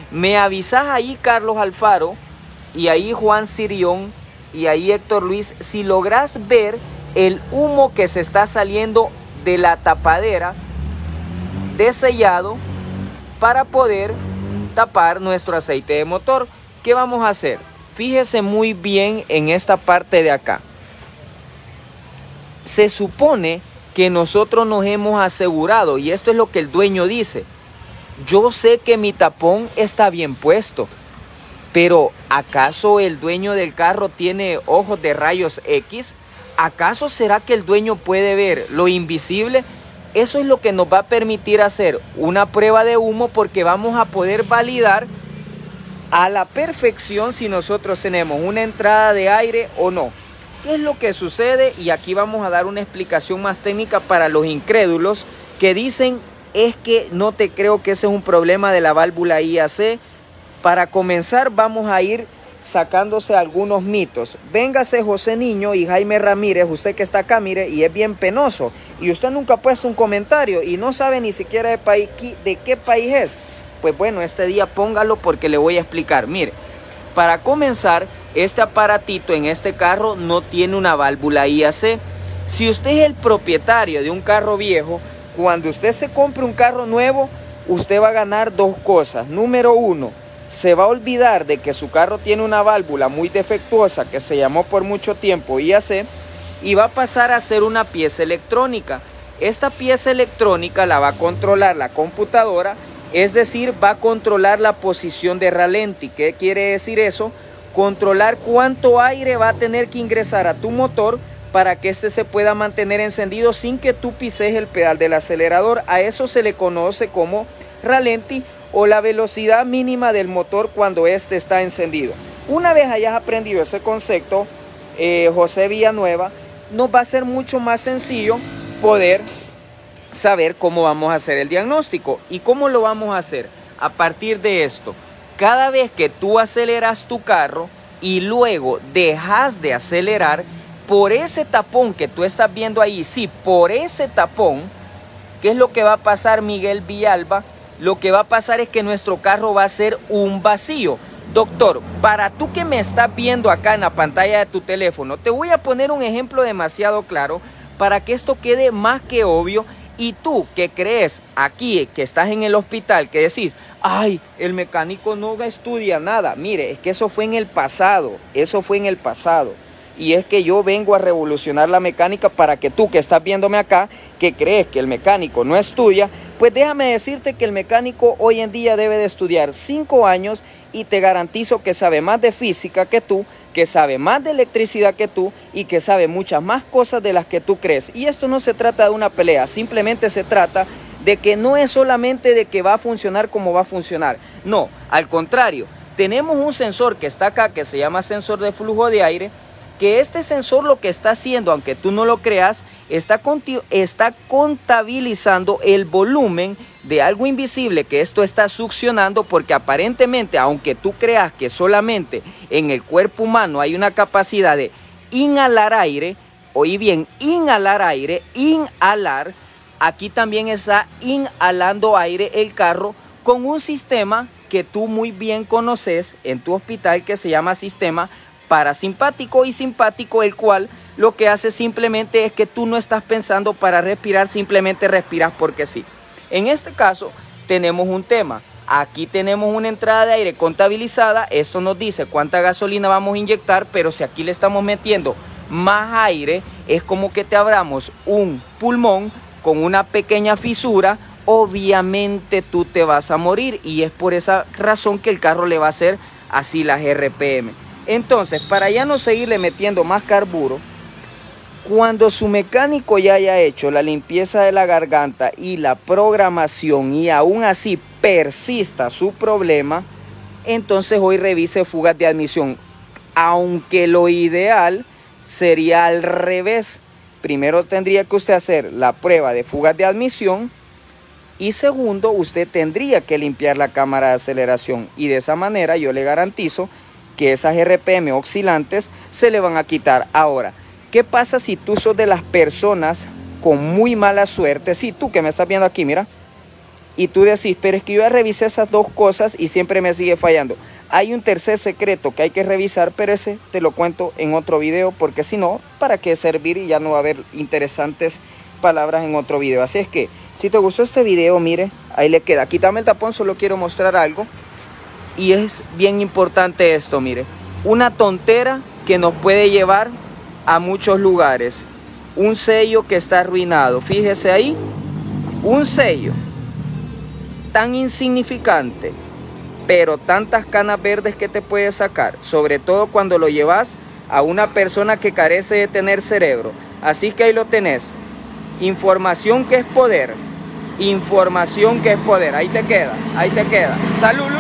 Me avisas ahí, Carlos Alfaro, y ahí Juan Sirión, y ahí Héctor Luis, si logras ver el humo que se está saliendo de la tapadera de sellado para poder tapar nuestro aceite de motor. ¿Qué vamos a hacer? Fíjese muy bien en esta parte de acá. Se supone que nosotros nos hemos asegurado, y esto es lo que el dueño dice: yo sé que mi tapón está bien puesto, pero ¿acaso el dueño del carro tiene ojos de rayos X? ¿Acaso será que el dueño puede ver lo invisible? Eso es lo que nos va a permitir hacer una prueba de humo, porque vamos a poder validar a la perfección si nosotros tenemos una entrada de aire o no. ¿Qué es lo que sucede? Y aquí vamos a dar una explicación más técnica para los incrédulos que dicen: es que no te creo que ese es un problema de la válvula IAC. Para comenzar, vamos a ir sacándose algunos mitos. Véngase José Niño y Jaime Ramírez, usted que está acá, mire, y es bien penoso, y usted nunca ha puesto un comentario y no sabe ni siquiera de qué país es. Pues bueno, este día póngalo, porque le voy a explicar. Mire, para comenzar, este aparatito en este carro no tiene una válvula IAC. Si usted es el propietario de un carro viejo, cuando usted se compre un carro nuevo, usted va a ganar dos cosas. Número uno, se va a olvidar de que su carro tiene una válvula muy defectuosa que se llamó por mucho tiempo IAC, y va a pasar a ser una pieza electrónica. Esta pieza electrónica la va a controlar la computadora, es decir, va a controlar la posición de ralenti. ¿Qué quiere decir eso? Controlar cuánto aire va a tener que ingresar a tu motor para que este se pueda mantener encendido sin que tú pises el pedal del acelerador. A eso se le conoce como ralenti, o la velocidad mínima del motor cuando este está encendido. Una vez hayas aprendido ese concepto, José Villanueva, nos va a ser mucho más sencillo poder saber cómo vamos a hacer el diagnóstico. ¿Y cómo lo vamos a hacer? A partir de esto: cada vez que tú aceleras tu carro y luego dejas de acelerar, por ese tapón que tú estás viendo ahí, sí, por ese tapón, ¿qué es lo que va a pasar, Miguel Villalba? Lo que va a pasar es que nuestro carro va a ser un vacío. Doctor, para tú que me estás viendo acá en la pantalla de tu teléfono, te voy a poner un ejemplo demasiado claro para que esto quede más que obvio. Y tú que crees aquí, que estás en el hospital, que decís: ay, el mecánico no estudia nada. Mire, es que eso fue en el pasado, eso fue en el pasado. Y es que yo vengo a revolucionar la mecánica para que tú que estás viéndome acá, que crees que el mecánico no estudia, pues déjame decirte que el mecánico hoy en día debe de estudiar 5 años, y te garantizo que sabe más de física que tú, que sabe más de electricidad que tú, y que sabe muchas más cosas de las que tú crees. Y esto no se trata de una pelea, simplemente se trata de que no es solamente de que va a funcionar como va a funcionar. No, al contrario, tenemos un sensor que está acá, que se llama sensor de flujo de aire, que este sensor lo que está haciendo, aunque tú no lo creas, está contabilizando el volumen de algo invisible que esto está succionando, porque aparentemente, aunque tú creas que solamente en el cuerpo humano hay una capacidad de inhalar aire, oí bien, inhalar aire, inhalar, aquí también está inhalando aire el carro con un sistema que tú muy bien conoces en tu hospital, que se llama sistema parasimpático y simpático, el cual lo que hace simplemente es que tú no estás pensando para respirar, simplemente respiras porque sí. En este caso tenemos un tema. Aquí tenemos una entrada de aire contabilizada. Esto nos dice cuánta gasolina vamos a inyectar, pero si aquí le estamos metiendo más aire, es como que te abramos un pulmón con una pequeña fisura. Obviamente tú te vas a morir, y es por esa razón que el carro le va a hacer así las RPM. Entonces, para ya no seguirle metiendo más carburo, cuando su mecánico ya haya hecho la limpieza de la garganta y la programación, y aún así persista su problema, entonces hoy revise fugas de admisión. Aunque lo ideal sería al revés. Primero tendría que usted hacer la prueba de fugas de admisión, y segundo, usted tendría que limpiar la cámara de aceleración, y de esa manera yo le garantizo que esas RPM oscilantes se le van a quitar. Ahora, ¿qué pasa si tú sos de las personas con muy mala suerte? Si tú que me estás viendo aquí, mira, Y tú decís, pero es que yo ya revisé esas dos cosas y siempre me sigue fallando. Hay un tercer secreto que hay que revisar, pero ese te lo cuento en otro video, porque si no, ¿para qué servir? Y ya no va a haber interesantes palabras en otro video. Así es que, si te gustó este video, mire, ahí le queda. Quítame el tapón, solo quiero mostrar algo. Y es bien importante esto, mire. Una tontera que nos puede llevar a muchos lugares. Un sello que está arruinado. Fíjese ahí, un sello tan insignificante, pero tantas canas verdes que te puede sacar, sobre todo cuando lo llevas a una persona que carece de tener cerebro. Así que ahí lo tenés. Información que es poder. Información que es poder. Ahí te queda, ahí te queda. ¡Salud!